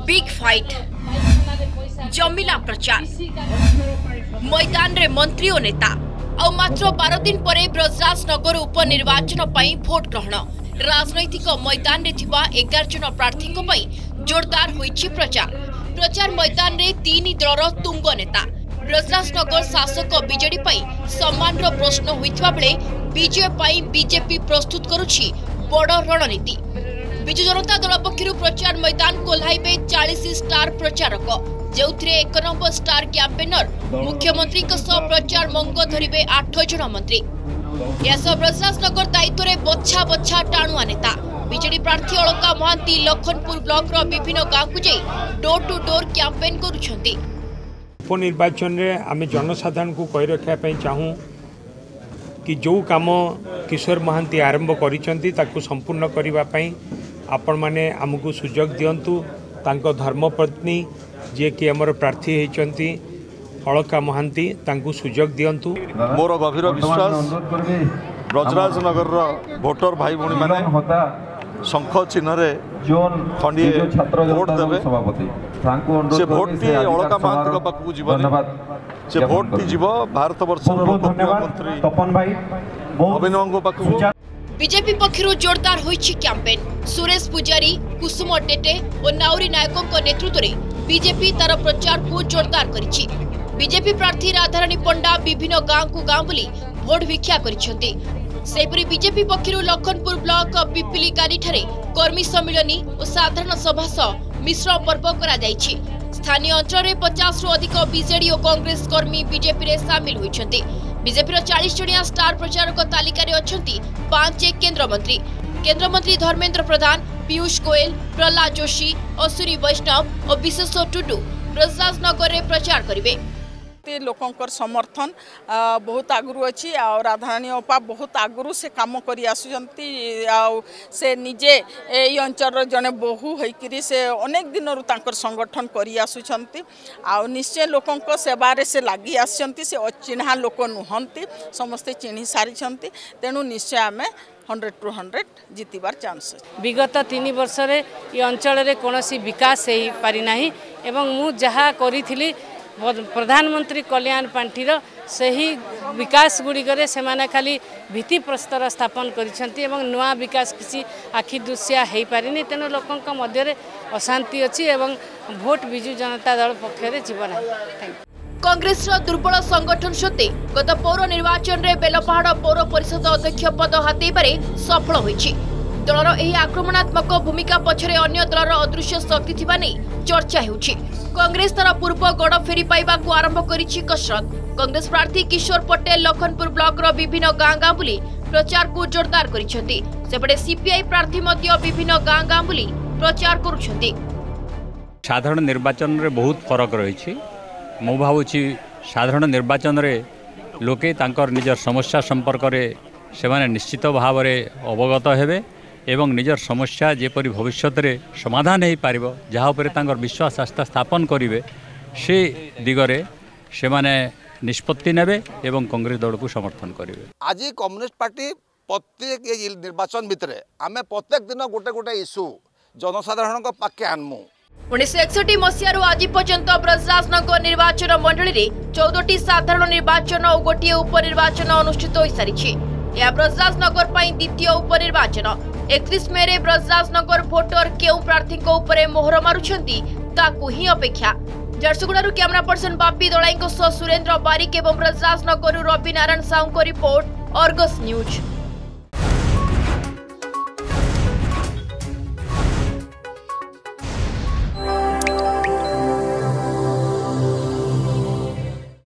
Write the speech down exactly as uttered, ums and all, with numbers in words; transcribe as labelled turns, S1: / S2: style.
S1: Big fight जमिला प्रचार मैदान रे मंत्री और नेता और मात्र बारह दिन पर ब्रजराज नगर उपनिर्वाचन पर भोट ग्रहण राजनैतिक मैदान रे थिबा एगार जन प्रार्थी जोरदार होइछि प्रचार प्रचार मैदान रे तीन दलर तुंग नेता ब्रजराज नगर शासक बीजेडी सम्मान प्रश्न होइथिबा बेले विजय पाई बीजेपी प्रस्तुत करुछि बड़ रणनीति। विजु जनता दल पक्षर प्रचार मैदान कोल्हाइबे चालीस स्टार प्रचारक जो एक नंबर स्टार कैंपेनर मुख्यमंत्री प्रचार मंग धरिबे आठ जन मंत्री ब्रजराज नगर दायित्व में बछा बछा टाणुआ नेता बीजेडी प्रार्थी अलका महांती लखनपुर ब्लॉक रो विभिन्न गाँव को जाई डोर टू डोर कैंपेन करुछंती।
S2: उपनिर्वाचन रे आमे जनसाधारण को कहि रखा चाहूँ कि जो काम किशोर महांती आरंभ करिसंती ताकू संपूर्ण करिबा पई आपण माने आमको सुजोग दियंतु तांको धर्मपत्नी जे कि हमर प्रार्थी हेचंती अलका महांती तांको सुजोग दियंतु।
S3: मोर गभीर विश्वास ब्रजराज नगर भोटर भाई भौणी माने शंख चिन्ह रे खंडिए भोट देवे से भोट टी अलका महांती को पाखु जीवन से भोट टी जीव भारत वर्ष मुख्यमंत्री तपन भाई अभिनव को पाखु।
S1: बीजेपी पक्षर जोरदार होइछि कैंपेन सुरेश पुजारी कुसुम टेटे और नाउरी नायकों नेतृत्व में बीजेपी तार प्रचार को जोरदार करिछि। बीजेपी प्रार्थी राधारानी पंडा विभिन्न गाँव को गाँव बुली भोट भिक्षा करिसेंती। सेपरी बीजेपी पक्षर लखनपुर ब्लॉक पिपिली गाड़ी ठारे कर्मी सम्मिलनी और साधारण सभा सह मिश्र पर्व करा जायछि। स्थानीय अंचल में पचास रु अधिक बीजेडी और कांग्रेस कर्मी बीजेपी रे शामिल होइछंती। बीजेपी चालीस जणिया स्टार प्रचारक तालिका रे अछंती पांच केंद्र मंत्री केंद्र मंत्री धर्मेंद्र प्रधान पीयूष गोयल प्रहलाद जोशी अश्विनी वैष्णव और विशेष टुडू ब्रजराज नगर में प्रचार करेंगे।
S4: लोकंकर समर्थन बहुत आगु अच्छी और राधारानी अपा बहुत आगु से कम कर से निजे ये अंचल जड़े बहु होकर से अनेक दिन संगठन कर निश्चय लोकों सेवारे से लगी आसती से चिन्हा लोक नुहंती समस्ते चिन्ह सारी तेणु निश्चय आम हंड्रेड टू हंड्रेड जीतबार चांस।
S5: विगत तीन वर्ष रे ये अंचल रे कोनोसी विकास हो पारि नाही एवं मु जहा करी प्रधानमंत्री कल्याण पांठीर सही विकास गुड़िकर से माने खाली भित्ति प्रस्तर स्थापन करिसेंती एवं नुआ विकास किसी आखि दुसिया हो पारिनी तेणु लोकों मध्य अशांति अच्छी एवं भोट बिजु जनता दल पक्षरे जीवन है।
S1: कांग्रेस दुर्बल संगठन सत्वे गत पौर निर्वाचन में बेलपहाड़ पौर परिषद अध्यक्ष पद हातेबारे सफल होइछि। दलर एही आक्रमणात्मक भूमिका पछरे अन्य दलर अदृश्य शक्ति थिबा नै चर्चा हेउछि। कांग्रेस तार पूर्व गड़ फेरी पाइबा को आरंभ करिछि कसरत। कांग्रेस प्रार्थी किशोर पटेल लखनपुर ब्लॉक रो विभिन्न गाँ गाँ बुली प्रचार को जोरदार करिसेंती। सेपटे सीपीआई प्रार्थी मध्य विभिन्न गाँ गाँ बुली प्रचार करुछंती।
S6: साधारण निर्वाचन रे बहुत फरक रहिछि। मु भावुछि साधारण निर्वाचन रे लोके तांकर निजर समस्या संपर्क रे सेमाने निश्चित भाव रे अवगत हेबे एवं निजर समस्या जेपरी भविष्य में समाधान हो पार जहाँ तांकर विश्वास आस्था स्थापन करेंगे से दिगरे से माने निष्पत्ति नेबे एवं कांग्रेस दल को समर्थन करेंगे।
S3: आज कम्युनिस्ट पार्टी प्रत्येक निर्वाचन भितर आम प्रत्येक दिन गोटे गोटे इश्यू जनसाधारण पाखे आनमु।
S1: उन्नीस एकसठ मसीह आज पर्यंत ब्रजराज नगर निर्वाचन मंडली में चौदह साधारण निर्वाचन और गोटे उपनिर्वाचन अनुष्ठित हो सारी। यह ब्रजराज नगर द्वितीय उपनिर्वाचन एकतीस मे रे ब्रजराज नगर भोटर केउ प्रार्थी उपरे मोहर मारुछंती ताकू ही अपेक्षा। झरसुगुड़ारू कैमरा पर्सन बापी दलाई सुरेंद्र बारिक एवं ब्रजराज नगर रवि नारायण साहू को रिपोर्ट अर्गस न्यूज।